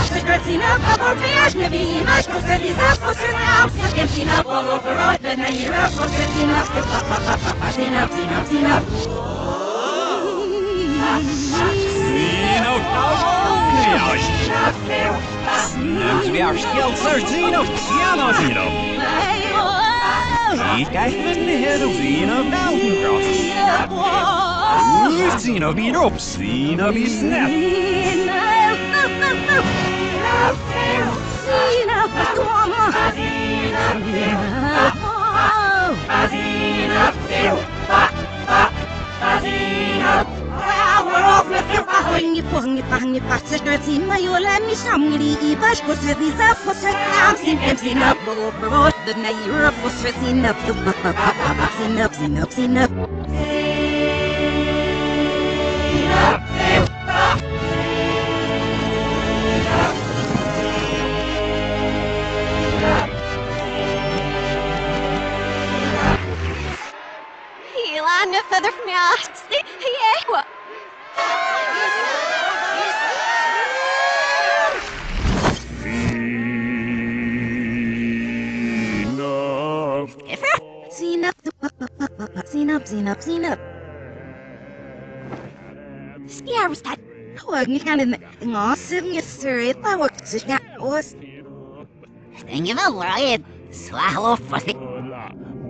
We are skilled, sir. Zeno, piano, Zeno. He krijgt we neer op Zeno Beltencross. Zeno weer op, Zeno weer snel. Пахни пахни моя мишамри и башку среди запаса синап брод на Европу синап синап Ilana feather fnast. Yeah. Zinap. Scares that. Huwag ka na ngasim niya sir. Tawag siya. Think of a riot. Swallow for the